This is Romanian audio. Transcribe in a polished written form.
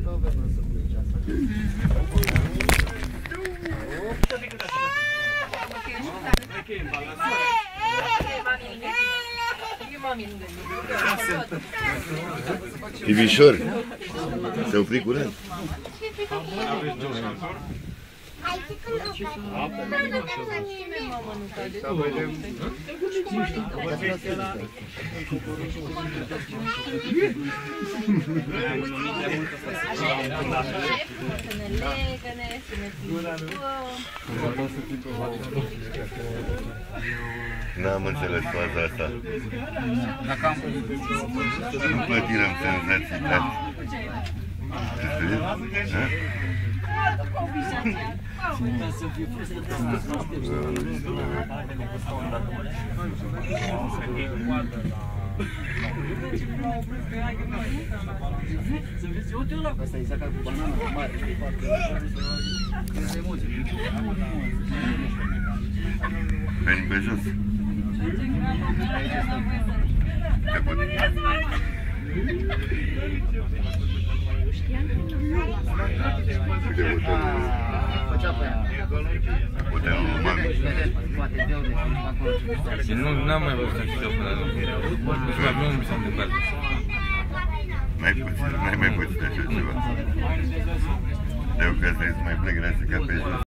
Tibișor, se opri curând. N-am înțeles faza asta. Nu plătirăm senzații tari. Asta e sacar cu banana mare. Veni pe jos. Te pot. Hotelul mami. Și n-am mai văzut așa ceva până acum. Nu mi s-a întâmplat. N-ai mai puțin așa ceva. Eu că asta e să mai plec, să ca pe jos.